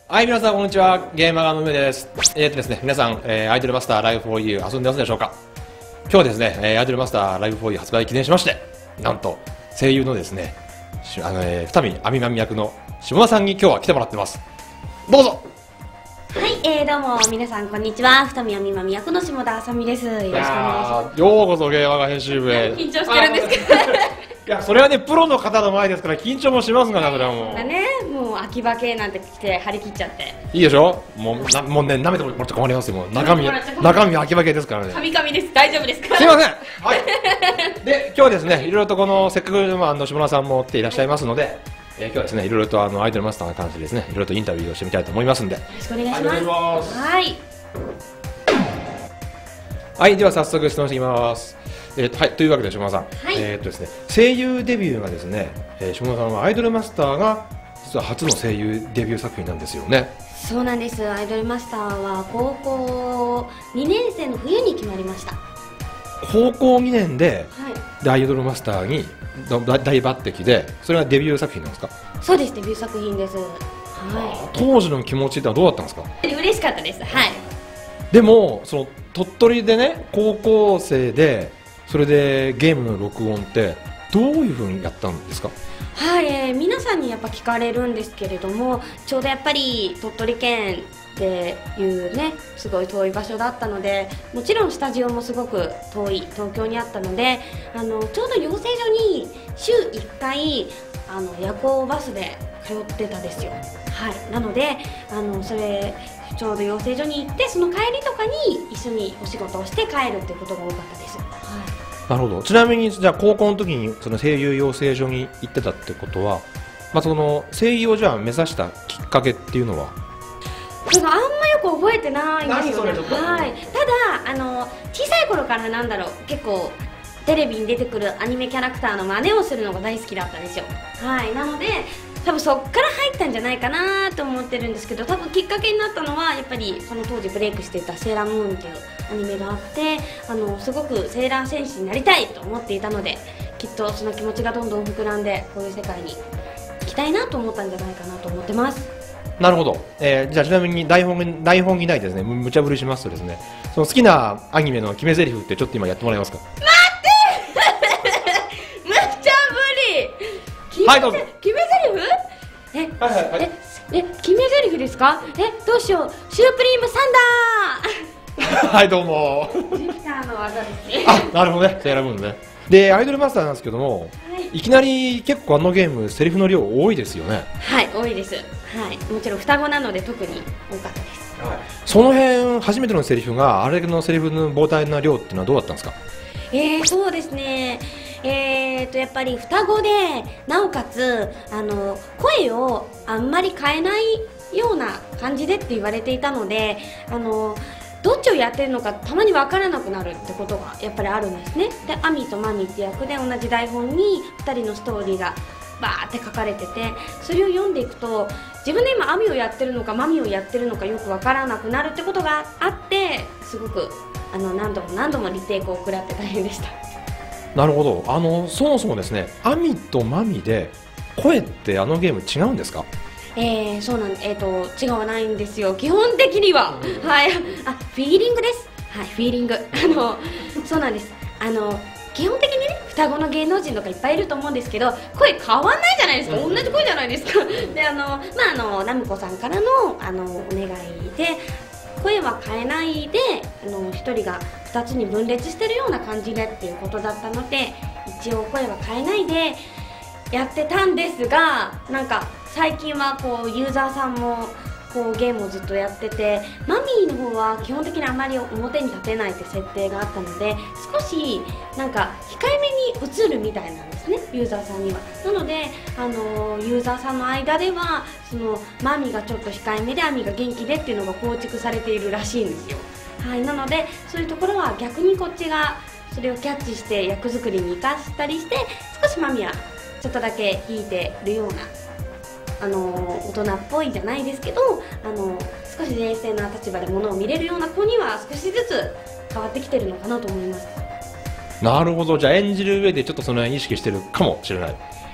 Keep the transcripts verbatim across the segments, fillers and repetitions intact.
はい、皆さんこんにちは。ゲーマーの上です。えーとですね、皆さん、えー、アイドルマスターライブフォーユー遊んでますでしょうか？今日はですね、えー、アイドルマスターライブフォーユー発売記念しまして、なんと、声優のですね、しあの、えー、二見あみまみ役の下田さんに今日は来てもらってます。どうぞ。 はい、えー、どうも皆さんこんにちは。二見あみまみ役の下田あさみです。よろしくお願いします。 ようこそゲーマーが編集部へ。 緊張してるんですけど。 いや、それはね、プロの方の前ですから緊張もしますがな、それはもう。 ね、もう秋葉系なんて来て張り切っちゃって。いいいでしょ？もう、なもうね、舐めてもらって困りますよ。もう中身、中身秋葉系ですからね。 神々です。大丈夫ですか？ すいません。はい。で、今日はですね、いろいろとこの、せっかく、まあ、あの、下田さんも来ていらっしゃいますので、えー、今日はですね、いろいろとあの、アイドルマスターに関してですね、いろいろとインタビューをしてみたいと思いますんで。よろしくお願いします。 ます。 はい。 はい、では早速質問していきます。えーと、はい、というわけで下田さん、 はい、 えーとですね、声優デビューがですね、えー、下田さんはアイドルマスターが実は初の声優デビュー作品なんですよね。 そうなんです。アイドルマスターは高校にねん生の冬に決まりました。 高校にねんで、 はい、 でアイドルマスターに大抜擢で、それがデビュー作品なんですか？ そうです、デビュー作品です。はい。 当時の気持ちってのはどうだったんですか？ 嬉しかったです。はい。 でもその鳥取でね、高校生でそれでゲームの録音ってどういう風にやったんですか？ はい、えー、皆さんにやっぱ聞かれるんですけれども、ちょうどやっぱり鳥取県っていうね、すごい遠い場所だったので、もちろんスタジオもすごく遠い東京にあったので、あのちょうど養成所に週いっかいあの夜行バスで通ってたんですよ。はい、なのであのそれちょうど養成所に行って、その帰りとかに一緒にお仕事をして帰るっていうことが多かったです。はい、 なるほど。ちなみにじゃあ高校の時にその声優養成所に行ってたってことは、まあ、その声優をじゃあ目指したきっかけっていうのは？ なんかあんまよく覚えてないんですよね。はい、ただあの小さい頃からなんだろう、結構テレビに出てくるアニメキャラクターの真似をするのが大好きだったんですよ。はい、なので多分そっから入ったんじゃないかなと思ってるんですけど、多分きっかけになったのはやっぱりその当時ブレイクしていたセーラームーンというアニメがあって、あのすごくセーラー戦士になりたいと思っていたので、きっとその気持ちがどんどん膨らんでこういう世界に行きたいなと思ったんじゃないかなと思ってます。なるほど。えー、じゃあちなみに台本台本にないですね、む無茶ぶりしますとですね、その好きなアニメの決め台詞ってちょっと今やってもらえますか？ 待って無茶ぶり。 はい、どうぞ。 決め台詞？え、はいはいはい、え、え、決め台詞ですか？え、どうしよう。シュープリームサンダー。 はいどうも。 ジュピターの技ですね。 あ、なるほどね。セーラームーンね。でアイドルマスターなんですけども、はい、いきなり結構あのゲームセリフの量多いですよね。 はい、多いです。はい、もちろん双子なので特に多かったです。 はい、その辺初めてのセリフがあれのセリフの膨大な量っていうのはどうだったんですか？ えー、そうですね。えーとやっぱり双子でなおかつあの声をあんまり変えないような感じでって言われていたので、あのどっちをやってるのかたまに分からなくなるってことがやっぱりあるんですね。でアミとマミって役で同じ台本にふたりのストーリーがバーって書かれてて、それを読んでいくと自分で今アミをやってるのかマミをやってるのかよく分からなくなるってことがあって、すごくあの何度も何度もリテイクを食らって大変でした。 なるほど。あのそもそもですね、アミとマミで声ってあのゲーム違うんですか？ えー、そうなんえーと違わないんですよ、基本的には。はい、あ、フィーリングです。はい、フィーリング。あのそうなんです。あの基本的にね、双子の芸能人とかいっぱいいると思うんですけど、声変わんないじゃないですか。同じ声じゃないですか。で、あのまああのナミコさんからのあのお願いで。声は変えないで、あのひとりがふたつに分裂してるような感じでっていうことだったので、一応声は変えないでやってたんですが、なんか最近はこうユーザーさんもこうゲームをずっとやってて、マミーの方は基本的にあまり表に立てないって設定があったので、少しなんか控えめに映るみたいなんですね、ユーザーさんには。なので、あのユーザーさんの間ではそのマミーがちょっと控えめでアミが元気でっていうのが構築されているらしいんですよ。はい、なのでそういうところは逆にこっちがそれをキャッチして役作りに生かしたりして、少しマミはちょっとだけ弾いてるような、あの大人っぽいじゃないですけど、あの少し冷静な立場でものを見れるような子には少しずつ変わってきてるのかなと思います。 なるほど。じゃあ演じる上でちょっとその辺意識してるかもしれない。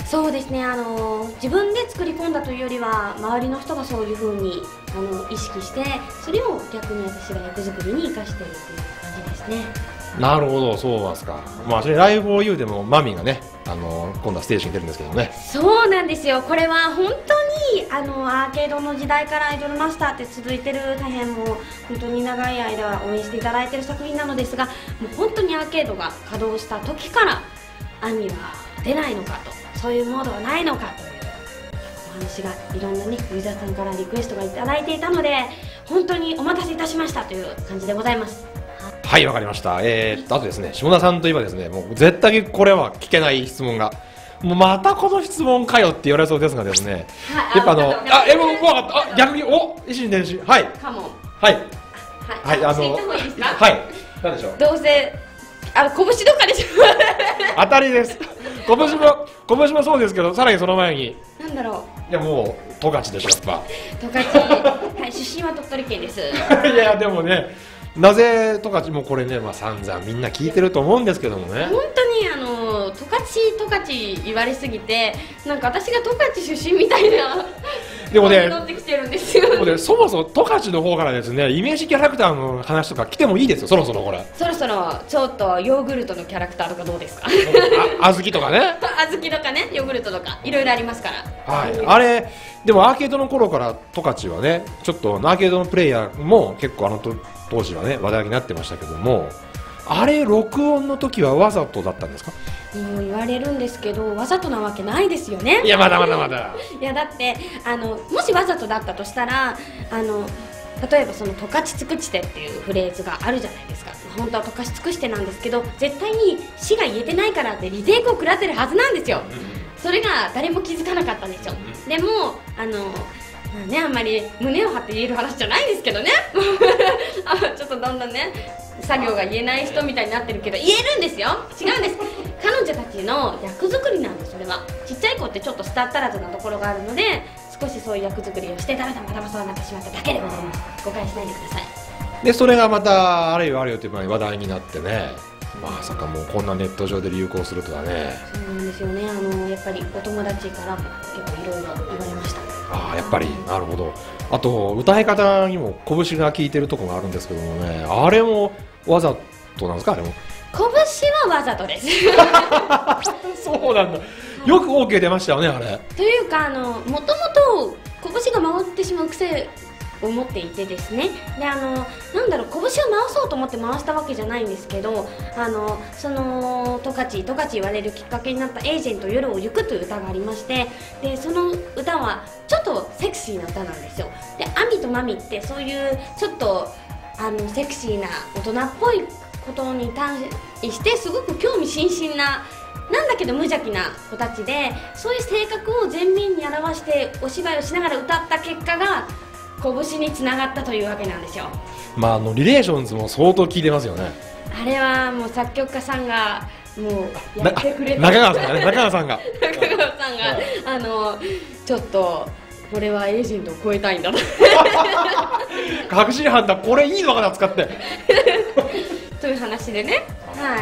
そうですね、あの自分で作り込んだというよりは周りの人がそういう風にあの意識して、それを逆に私が役作りに生かしているという感じですね。 なるほど、そうなんですか。まあ、それライブを言うでもマミーがね、あの今度はステージに出るんですけどね。 そうなんですよ。これは本当にあのアーケードの時代からアイドルマスターって続いてる、大変もう本当に長い間応援していただいている作品なのですが、もう本当にアーケードが稼働した時からアミは出ないのかと、そういうモードはないのかというお話がいろんなねユーザーさんからリクエストがいただいていたので、本当にお待たせいたしましたという感じでございます。 はい、わかりました。えー、っとあとですね、下田さんといえばですね、もう絶対これは聞けない質問が、もうまたこの質問かよって言われそうですがですね、 はい、 やっぱあのあえもう怖かった、あ逆にお維新伝心、はいかもはいはい、 はい、あの教えた方がいいですか。 はい、なんでしょう、 どうせあの拳どっかでしょ当たりです。拳も拳もそうですけど、さらにその前になんだろいやもう十勝でしょ、やっぱう、十勝はい出身は鳥取県です。 いやでもね、なぜ十勝もこれね、まあ散々みんな聞いてると思うんですけどもね、 本当にあの十勝十勝言われすぎて、なんか私が十勝出身みたいなでもね、 乗ってきてるんですよ。 でもね、そもそも十勝の方からですね、イメージキャラクターの話とか来てもいいですよ、そろそろこれ。 そろそろちょっとヨーグルトのキャラクターとかどうですか。 あ、小豆とかね。 小豆とかね、ヨーグルトとかいろいろありますから。 はい、あれでもアーケードの頃から十勝はね、ちょっとアーケードのプレイヤーも結構あのと当時はね話題になってましたけども、あれ録音の時はわざとだったんですか。 もう言われるんですけど、わざとなわけないですよね。 いやまだまだまだいやだってあのもしわざとだったとしたら、あの例えばその「十勝尽くして」っていうフレーズがあるじゃないですか。本当は「十勝尽くして」なんですけど、絶対に「死」が言えてないからってリテイクを食らってるはずなんですよ。それが誰も気づかなかったんですよ。でもあのまあね、あんまり胸を張って言える話じゃないんですけどねあちょっとどんどんね作業が言えない人みたいになってるけど、言えるんですよ。違うんです。彼女たちの役作りなんです。それはちっちゃい子ってちょっと舌足らずなところがあるので、少しそういう役作りをしてたらたまたまそうなってしまっただけでございます。誤解しないでください。 でそれがまたあれよあれよという話題になってね、まさかもうこんなネット上で流行するとはね。 そうなんですよね。あのやっぱりお友達からも結構いろいろ言われました。 ああやっぱりなるほど。あと歌い方にも拳が効いてるところがあるんですけどもね、あれもわざとなんですか。あれも拳はわざとですそうなんだ。よく オーケー 出ましたよねあれ。 というかあのもともと拳が回ってしまう癖を持っていてですね、であのなんだろう、拳を回そうと思って回したわけじゃないんですけど、あのその十勝十勝言われるきっかけになった「エージェント夜を行く」という歌がありまして、でその歌はちょっとセクシーな歌なんですよ。でアミとマミってそういうちょっとあのセクシーな大人っぽいことに対してすごく興味津々な、なんだけど無邪気な子たちで、そういう性格を前面に表してお芝居をしながら歌った結果が拳につながったというわけなんですよ。 まああのリレーションズも相当効いてますよね。 あれはもう作曲家さんがもうやってくれた。 中川さんがね、中川さんが中川さんがあのちょっとこれはエージェントを超えたいんだと確信犯だ、これいいのかな使ってという話でね。はい。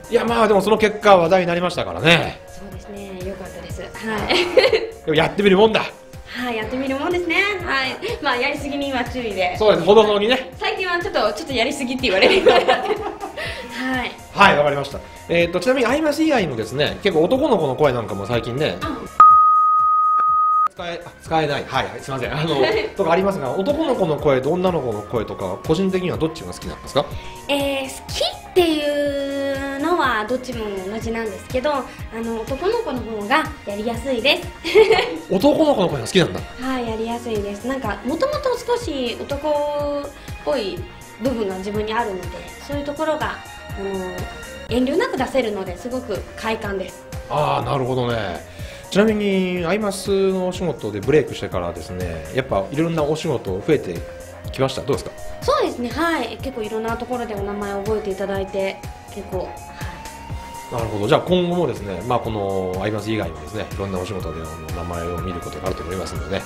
いやまあでもその結果話題になりましたからね。 そうですね、良かったです。はいでもやってみるもんだ。 はい、やってみるもんですね。はい、まあやりすぎには注意で。 そうです、ほどほどにね。 最近はちょっとちょっとやりすぎって言われるようになってはいはい、わかりました。えっとちなみにアイマス以外のですね、結構男の子の声なんかも最近ね使え、使えない、はいはい、すみません、あのとかありますが、男の子の声と女の子の声とか個人的にはどっちが好きなんですか。 えー、好きっていうのはどっちも同じなんですけど、あの男の子の方がやりやすいです男の子の声が好きなんだ。 はい、やりやすいです。なんかもともと少し男っぽい部分が自分にあるので、そういうところがあの遠慮なく出せるのですごく快感です。 ああ、なるほどね。ちなみにアイマスのお仕事でブレイクしてからですね、やっぱいろんなお仕事増えてきました。どうですか。 そうですね、はい、結構いろんなところでお名前を覚えていただいて結構、はい、 なるほど。じゃあ今後もですね、まあこのアイマス以外にもですね、いろんなお仕事での名前を見ることがあると思いますので、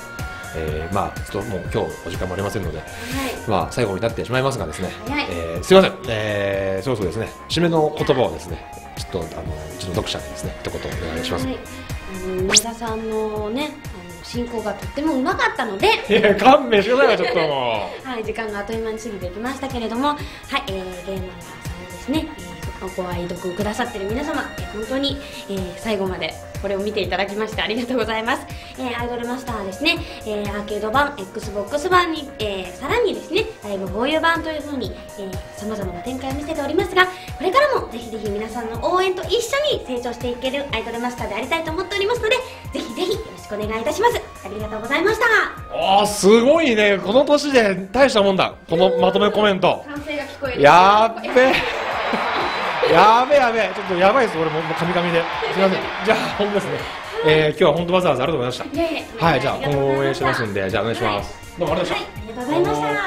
えー、まあちょっともう今日お時間もありませんので、 はい、 まあ最後になってしまいますがですね、 はい、 えー、すいません、えー、そろそろですね締めの言葉をですねちょっとあのうちの読者にですね一言お願いします。 はい、あの梅田さんのね進行がとってもうまかったので、 いや勘弁してくださいよちょっともうはい、時間があっという間に過ぎてきましたけれども、はい、えー、ゲーマーさんですね、えーご愛読くださっている皆様、えー、本当に、えー、最後までこれを見ていただきましてありがとうございます。えー、アイドルマスターですね、えー、アーケード版 エックスボックス 版に、えー、さらにですねライブフォーユー版という風にさまざまな展開を見せておりますが、これからもぜひぜひ皆さんの応援と一緒に成長していけるアイドルマスターでありたいと思っておりますので、ぜひぜひよろしくお願いいたします。ありがとうございました。 あーすごいね、この年で大したもんだ、このまとめコメント。 歓声が聞こえる。 やっべえやべえやべえ、ちょっとやばいです、俺ももうカミカミで。すみません。じゃあ、本当ですね。えー、今日は本当わざわざありがとうございました。 いえいえ、 はい、じゃあ、今後応援してますんで、じゃあ、お願いします。どうもありがとうございました。 はい、ありがとうございました。バイ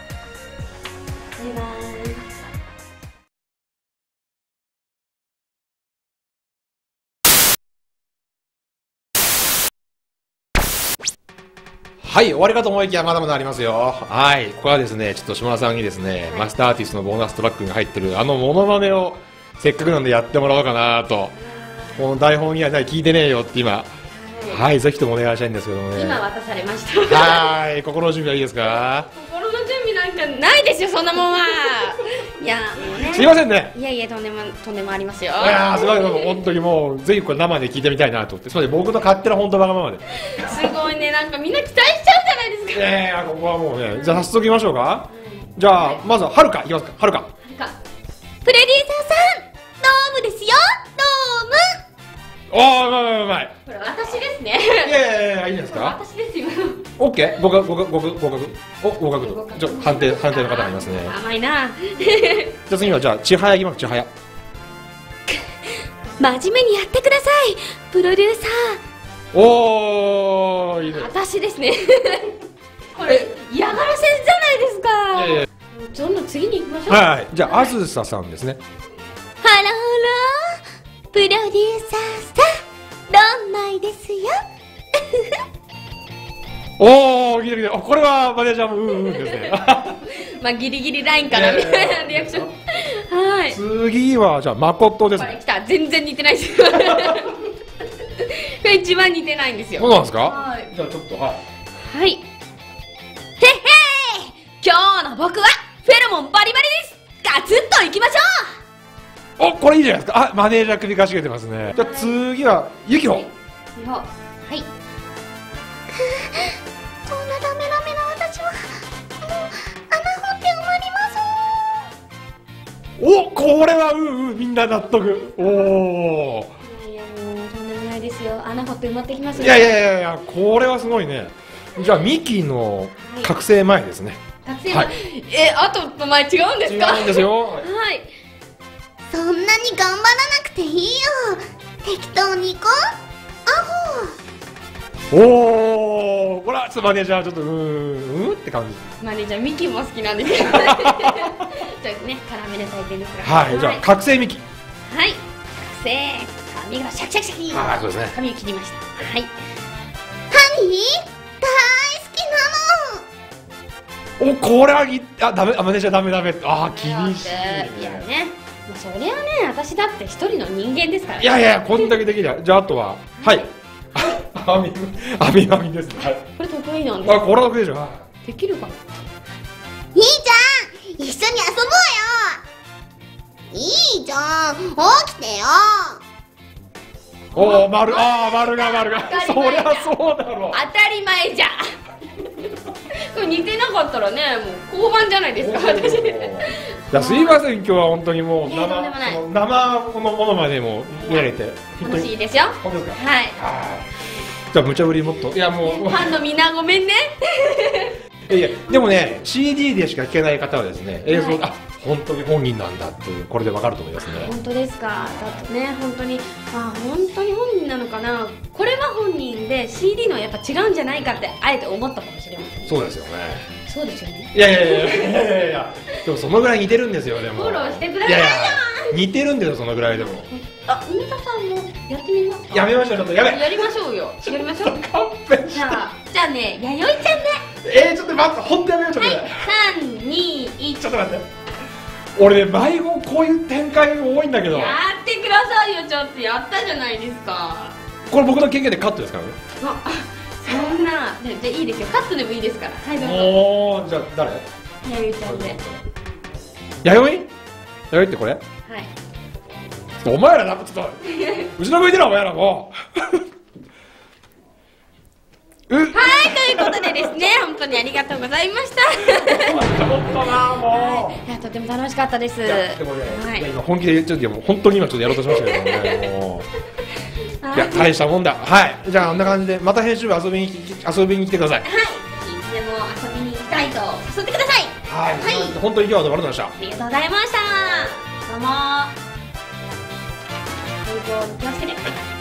バイ。 はい、終わりかと思いきやまだまだありますよ。はい、ここはですね、ちょっと島田さんにですね、マスターアーティストのボーナストラックに入ってるあのモノマネをせっかくなんでやってもらおうかなと。この台本にはない聞いてねえよって今、はい、ぜひともお願いしたいんですけどもね。 今渡されました。 はい、心の準備はいいですか？ 心の準備なんかないですよ、そんなもんは。いや、もうね。 すいませんね。 いやいや、とんでも、とんでもありますよ。 いやー、すごい、本当にもう、ぜひこれ生で聞いてみたいなと思って、それで僕の勝手な本当わがままで。 すごいね、なんかみんな期待しちゃうじゃないですか。 いやいや、ここはもうね、じゃあ早速行きましょうか。じゃあ、まずは、はるか、いきますか、はるか。 プロデューサーさん、ドームですよ、ドーム。 おー、うまいうまいうまい。 これ私ですね。 いやいやいや、いいんですか。 私ですよ。 オッケー、合格、合格、合格、合格。お、合格と。ちょ、判定、判定の方がいますね。 甘いな。 じゃあ次は、じゃあ、ちはやいきます、ちはや。 真面目にやってください、プロデューサー。おー、いいね。 私ですね。これ、嫌がらせじゃないですか。いやいや。どんどん次に行きましょう。 はい、じゃあ、あずささんですね。 ハローハロー、プロデューサーさん、どんないですよ。 おー、ギリギリ、これはマネージャーもうんうんですね。 まあギリギリラインかなみたいなリアクション。はい。 次はじゃあ誠ですね。 これ来た、全然似てないです。これ一番似てないんですよ。 そうなんですか。 はい。 じゃあちょっとはい。 はい。へっへー、今日の僕はフェロモンバリバリです。ガツッといきましょう。お、これいいじゃないですか。あ、マネージャー首かしげてますね。じゃあ次はゆきほ。 はい。こんなダメダメな私はもう穴掘って埋まります。 お、これはうんうん、みんな納得。おお。 いやいや、もうとんでもないですよ。穴掘って埋まってきますよ。 いやいやいやいや、これはすごいね。じゃあミキの覚醒前ですね。 覚醒前、はい、え、あとと前違うんですか。 違うんですよ。はい。 そんなに頑張らなくていいよ。適当に行こう。アホ。おお、これはちょっとマネージャーちょっとうーんうんって感じ。 マネージャーミキも好きなんですけど。じゃあね、辛めで採点ですが。 はい、じゃあ覚醒ミキ。 はい、覚醒。髪がシャキシャキシャキ。 はい、そうですね。 髪を切りました。はい。ハニー大好きなの。 お、これはぎあダメ、あマネージャーダメダメ。あ厳しい、ね。 いやね、まあ、そりゃね、私だって一人の人間ですから、ね。 いやいや、こんだけできりゃ。じゃああとははい。あみあみあみですね。はい。 これ得意なんですか。 あ、これ得意でしょ。 できるかな。 兄ちゃん、一緒に遊ぼうよ。いいじゃん、起きてよ。 おお、丸、ああ、丸が丸が。そりゃそうだろう。 当たり前じゃ。これ似てなかったらね、もう交番じゃないですか。私。いや、すいません、今日は本当にもう生、 生このものまでも見られて。 楽しいですよ。 本当ですか。 はい。 じゃあ、無茶ぶりもっと。いや、もう。 ファンのみんな、ごめんね。 いや、でもね、シーディー でしか聴けない方はですね、映像、あ、本当に本人なんだっていう、これでわかると思いますね。 本当ですか。だってね、本当に、あ、本当に本人なのかな。これは本人で、シーディー のはやっぱ違うんじゃないかって、あえて思ったかもしれません。 そうですよね。 そうですよね。 いやいやいやいやいやいや、でもそのぐらい似てるんですよ、でも。 フォローしてくださいよ。 いやいや似てるんですよ、そのぐらいでも。 あ、梅田さんもやってみますか。 やめましょう、ちょっとやめ。 やりましょうよ。やりましょう。 勘弁して。 じゃあ。 じゃあね、弥生ちゃんね。 えー、ちょっと待って、ほんとやめよう、ちょっとはい、 ね。 さん、に、いち。 ちょっと待って。俺ね、迷子こういう展開多いんだけど。 やってくださいよ、ちょっと。やったじゃないですか。 これ僕の経験でカットですからね。 あ、そんな。じゃあいいですよ。カットでもいいですから。はい、どうぞ。 おー、じゃあ誰？ 弥生ちゃんで。 弥生？弥生ってこれ？ はい。 お前らなんかちょっと後ろ向いてろお前らもう。うはい、ということでですね、本当にありがとうございました。 ちょっとなもいや、とても楽しかったです。 う。いやでもね、 はいいや今本気で言っちゃうけど、もう本当に今ちょっとやろうとしましたけどね。もういや大したもんだ。はい。じゃああんな感じでまた編集部遊びに遊びに来てください。 はい、いつでも遊びに行きたいと誘ってください。 はい。 はい本当に今日はどうもありがとうございました。 ありがとうございました。どうも。健康に気をつけて。